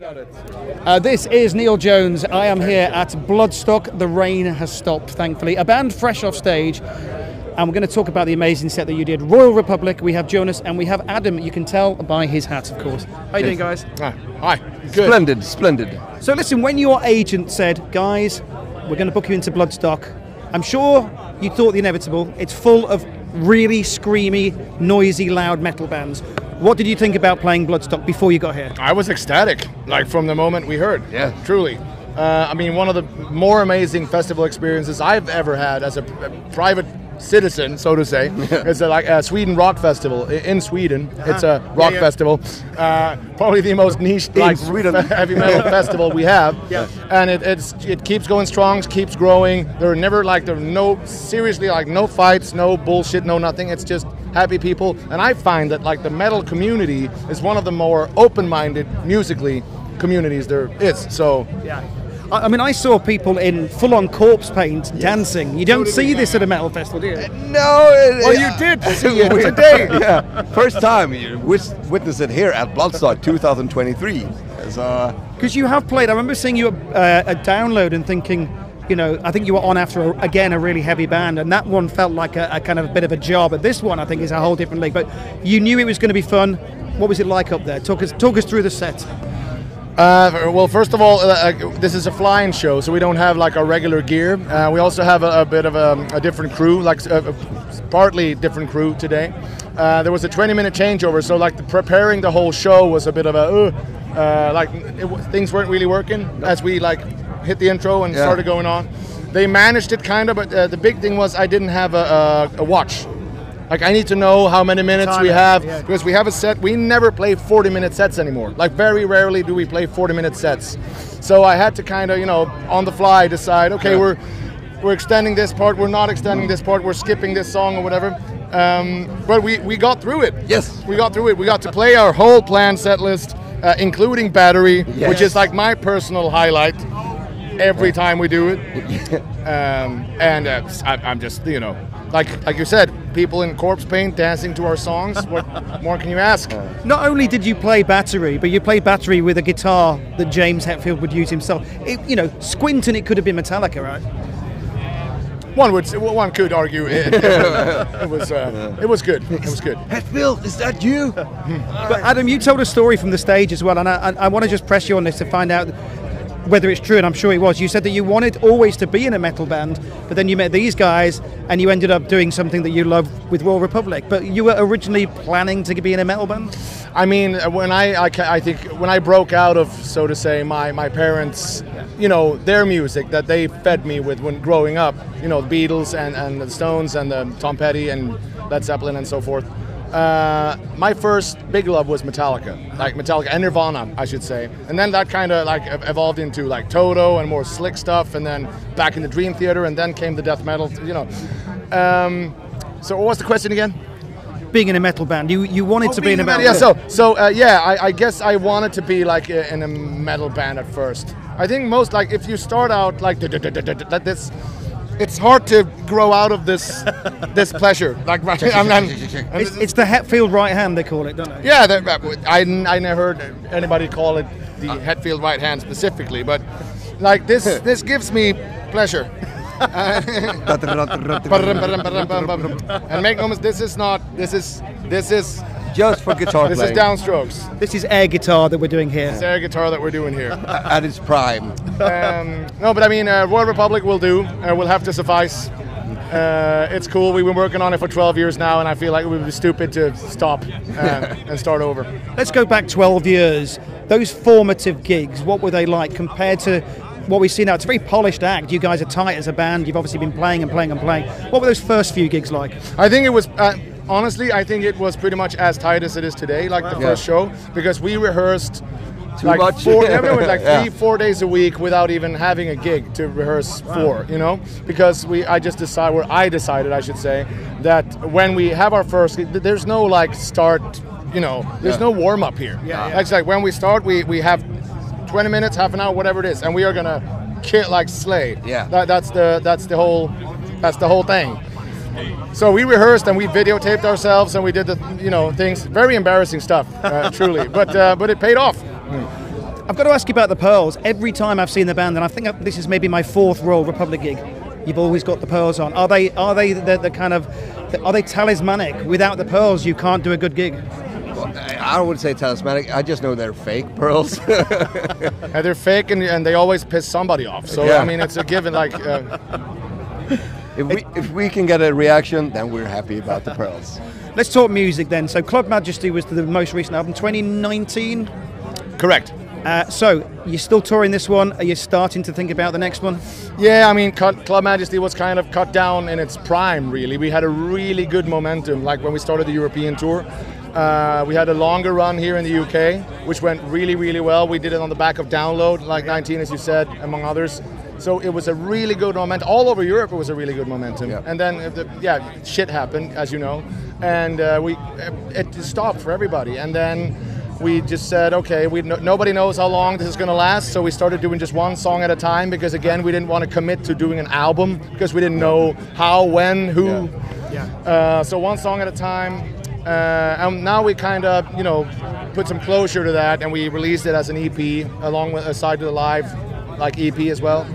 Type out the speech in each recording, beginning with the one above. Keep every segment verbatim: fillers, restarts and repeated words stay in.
Uh, this is Neil Jones. I am here at Bloodstock. The rain has stopped, thankfully. A band fresh off stage. And we're going to talk about the amazing set that you did. Royal Republic, we have Jonas, and we have Adam. You can tell by his hat, of course. How you doing, guys? Ah, hi. Good. Splendid, splendid. So listen, when your agent said, guys, we're going to book you into Bloodstock, I'm sure you thought the inevitable. It's full of really screamy, noisy, loud metal bands. What did you think about playing Bloodstock before you got here? I was ecstatic, like from the moment we heard. Yeah. Truly. Uh, I mean, one of the more amazing festival experiences I've ever had as a, a private citizen, so to say. It's a, like a Sweden Rock Festival in Sweden. Uh-huh. It's a rock yeah, yeah. festival, uh, probably the most niche like heavy metal festival we have. Yeah. And it it's it keeps going strong, keeps growing. There are never like there are no seriously like no fights, no bullshit, no nothing. It's just happy people. And I find that like the metal community is one of the more open-minded musically communities there is. So yeah. I mean, I saw people in full-on corpse paint yes. dancing. You don't so see this at a metal festival, do you? Uh, no. It, well, you did see it today. Yeah. First time you witness it here at Bloodstock twenty twenty-three. Because uh, you have played. I remember seeing you uh, a download and thinking, you know, I think you were on after, a, again, a really heavy band, and that one felt like a, a kind of a bit of a job. But this one, I think, is a whole different league. But you knew it was going to be fun. What was it like up there? Talk us, talk us through the set. Uh, well, first of all, uh, this is a flying show, so we don't have like our regular gear. Uh, we also have a, a bit of a, a different crew, like a, a partly different crew today. Uh, there was a twenty minute changeover, so like the preparing the whole show was a bit of a, uh, uh, like it, things weren't really working as we like hit the intro and yeah. started going on. They managed it kind of, but uh, the big thing was I didn't have a, a, a watch. Like, I need to know how many minutes Time we have, yeah. because we have a set. We never play forty minute sets anymore. Like, very rarely do we play forty minute sets. So I had to kind of, you know, on the fly decide, okay, yeah. we're we're extending this part, we're not extending this part, we're skipping this song or whatever. Um, but we, we got through it. Yes. We got through it. We got to play our whole planned set list, uh, including Battery, yes. which is like my personal highlight every time we do it. um, and uh, I, I'm just, you know, Like like you said, people in corpse paint dancing to our songs. What more can you ask? Not only did you play Battery, but you played Battery with a guitar that James Hetfield would use himself. It, you know, squint and it could have been Metallica, right? One would, one could argue it, it was, uh, it was good. It was good. Hetfield, is that you? But Adam, you told a story from the stage as well, and I, I, I want to just press you on this to find out whether it's true, and I'm sure it was. You said that you wanted always to be in a metal band, but then you met these guys and you ended up doing something that you love with Royal Republic. But you were originally planning to be in a metal band? I mean, when I, I, I think when I broke out of, so to say, my, my parents, you know, their music that they fed me with when growing up, you know, the Beatles and, and the Stones and the Tom Petty and Led Zeppelin and so forth. Uh, my first big love was Metallica, like Metallica and Nirvana, I should say, and then that kind of like evolved into like Toto and more slick stuff, and then back in the Dream Theater, and then came the death metal, you know. Um, so what was the question again? Being in a metal band, you you wanted oh, to be in a metal band. Yeah, band. so so uh, yeah, I, I guess I wanted to be like a, in a metal band at first. I think most like if you start out like like this. It's hard to grow out of this this pleasure. Like I'm, I'm, it's, it's the Hetfield right hand, they call it, don't they? Yeah, that, I I never heard anybody call it the Hetfield right hand specifically, but like this this gives me pleasure. And make no mistake, this is not. This is this is. Just for guitar This playing. is downstrokes. This is air guitar that we're doing here. This is air guitar that we're doing here. At its prime. Um, no, but I mean, uh, Royal Republic will do. Uh, will have to suffice. Uh, it's cool. We've been working on it for twelve years now, and I feel like it would be stupid to stop uh, and start over. Let's go back twelve years. Those formative gigs, what were they like compared to what we see now? It's a very polished act. You guys are tight as a band. You've obviously been playing and playing and playing. What were those first few gigs like? I think it was... Uh, Honestly, I think it was pretty much as tight as it is today, like wow. the first yeah. show, because we rehearsed Too like much. four, everyone was like yeah. three, four days a week without even having a gig to rehearse wow. for, you know, because we, I just decided, or I decided, I should say, that when we have our first, there's no like start, you know, there's yeah. no warm up here. Yeah, yeah. It's like when we start, we we have twenty minutes, half an hour, whatever it is, and we are gonna kill like slay. Yeah. That, that's the that's the whole that's the whole thing. So we rehearsed and we videotaped ourselves and we did the, you know, things, very embarrassing stuff, uh, truly, but uh, but it paid off. Mm. I've got to ask you about the Pearls. Every time I've seen the band, and I think this is maybe my fourth Royal Republic gig, you've always got the Pearls on. Are they are they the, the kind of are they talismanic? Without the Pearls, you can't do a good gig. Well, I would say talismanic. I just know they're fake pearls. And they're fake, and, and they always piss somebody off. So Yeah. I mean, it's a given. Like, uh, if we if we can get a reaction, then we're happy about the pearls. Let's talk music then. So Club Majesty was the most recent album, twenty nineteen. correct. Uh, so you're still touring this one. Are you starting to think about the next one? Yeah, I mean, Cut- Club Majesty was kind of cut down in its prime, really. We had a really good momentum, like when we started the European tour. Uh, we had a longer run here in the U K, which went really, really well. We did it on the back of Download, like nineteen, as you said, among others. So it was a really good momentum. All over Europe, it was a really good momentum. Yeah. And then, uh, the, yeah, shit happened, as you know. And uh, we it stopped for everybody. And then we just said, okay, we no, nobody knows how long this is going to last, so we started doing just one song at a time because, again, we didn't want to commit to doing an album because we didn't know how, when, who. Yeah. Yeah. Uh, so one song at a time. Uh, and now we kind of, you know, put some closure to that, and we released it as an E P along with a side to the live, like E P as well.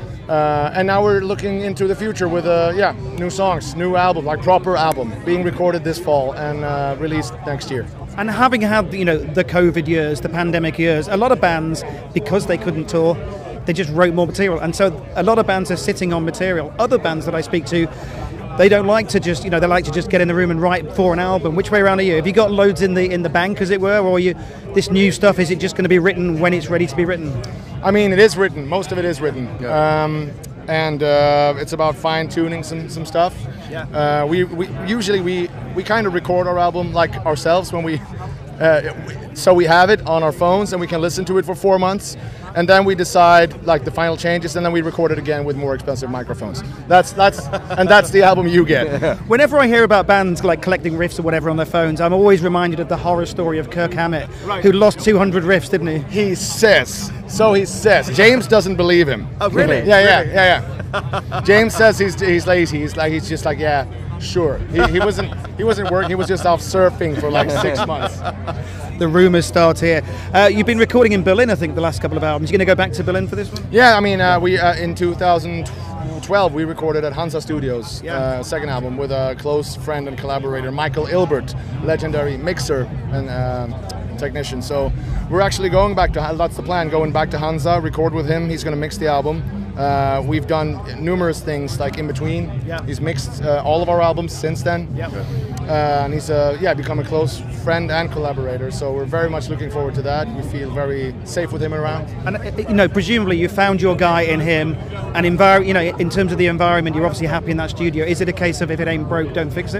Uh, and now we're looking into the future with, uh, yeah, new songs, new album, like proper album, being recorded this fall and uh, released next year. And having had, you know, the COVID years, the pandemic years, a lot of bands, because they couldn't tour, they just wrote more material. And so a lot of bands are sitting on material. Other bands that I speak to, they don't like to just, you know, they like to just get in the room and write for an album. Which way around are you? Have you got loads in the in the bank, as it were, or are you, this new stuff, is it just going to be written when it's ready to be written? I mean, it is written. Most of it is written. Yeah. Um, and uh, it's about fine-tuning some, some stuff. Yeah. Uh, we, we usually we, we kind of record our album like ourselves when we uh, so we have it on our phones and we can listen to it for four months, and then we decide like the final changes, and then we record it again with more expensive microphones. That's that's and that's the album you get. Whenever I hear about bands like collecting riffs or whatever on their phones, I'm always reminded of the horror story of Kirk Hammett, Right. who lost two hundred riffs, didn't he? He says. So he says. James doesn't believe him. Oh, really? Yeah, yeah, yeah, yeah. James says he's he's lazy. He's like he's just like yeah, sure. He, he wasn't he wasn't working. He was just off surfing for like six months. The rumours start here. Uh, you've been recording in Berlin, I think, the last couple of albums. You're going to go back to Berlin for this one? Yeah, I mean, uh, we uh, in two thousand twelve we recorded at Hansa Studios, Yeah. uh, second album with a close friend and collaborator, Michael Ilbert, legendary mixer and uh, technician. So we're actually going back to that's the plan, going back to Hansa, record with him. He's going to mix the album. Uh, we've done numerous things like in between. Yeah. He's mixed uh, all of our albums since then. Yeah. Uh, and he's uh, yeah become a close friend and collaborator. So we're very much looking forward to that. We feel very safe with him around. And uh, you know, presumably you found your guy in him, and envir- you know, in terms of the environment, you're obviously happy in that studio. Is it a case of if it ain't broke, don't fix it?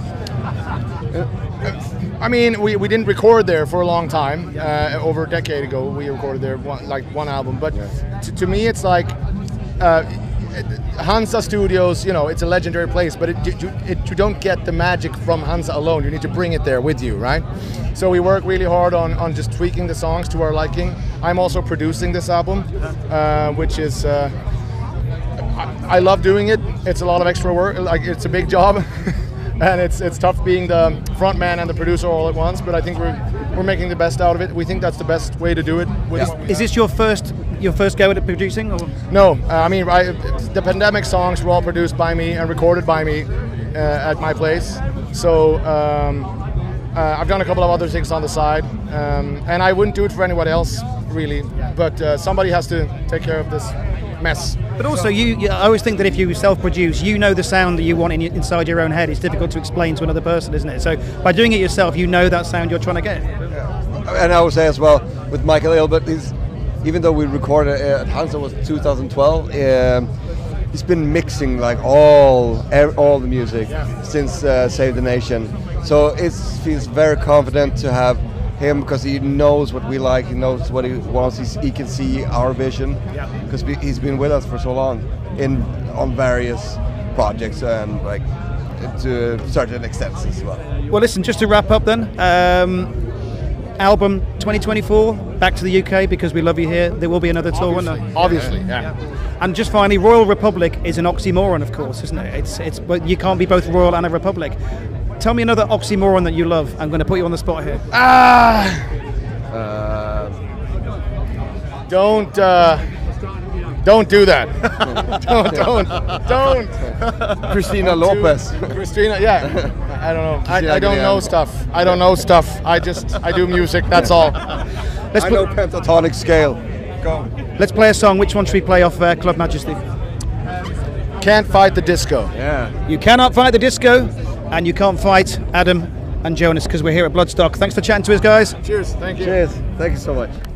I mean, we, we didn't record there for a long time. Uh, over a decade ago, we recorded there one, like one album. But to, to me, it's like uh, Hansa Studios. You know, it's a legendary place, but it, you, it, you don't get the magic from Hansa alone. You need to bring it there with you, right? So we work really hard on, on just tweaking the songs to our liking. I'm also producing this album, uh, which is. Uh, I, I love doing it. It's a lot of extra work. Like it's a big job. And it's it's tough being the front man and the producer all at once, but I think we're we're making the best out of it. We think that's the best way to do it. With Yeah. Is this your first your first go at producing? Or? No, uh, I mean I, the Pandemic songs were all produced by me and recorded by me uh, at my place. So um, uh, I've done a couple of other things on the side, um, and I wouldn't do it for anyone else really. But uh, somebody has to take care of this mess. But also, you, you, I always think that if you self-produce, you know the sound that you want in, your- inside your own head. It's difficult to explain to another person, isn't it? So by doing it yourself, you know that sound you're trying to get. And I would say as well with Michael Ilbert, he's, even though we recorded uh, at Hansa was two thousand twelve, um, he's been mixing like all er, all the music since uh, Save the Nation. So it feels very confident to have him because he knows what we like, he knows what he wants, he's, he can see our vision because he's been with us for so long in on various projects and like to certain extents as well. Well, listen, just to wrap up then, um, album twenty twenty-four, back to the U K because we love you here. There will be another tour, won't there? Obviously, yeah. And just finally, Royal Republic is an oxymoron, of course, isn't it? It's it's but you can't be both royal and a republic. Tell me another oxymoron that you love. I'm going to put you on the spot here. Ah. Uh, don't uh, don't do that. don't don't don't. Christina Lopez. Christina, yeah. I don't know. I, I don't Aguilera. know stuff. I don't know stuff. I just I do music. That's all. Let's I pl- know pentatonic scale. Go. let's play a song. Which one should we play off uh, Club Majesty? Can't fight the disco. Yeah. You cannot fight the disco, and you can't fight Adam and Jonas because we're here at Bloodstock. Thanks for chatting to us, guys. Cheers. Thank you. Cheers. Thank you so much.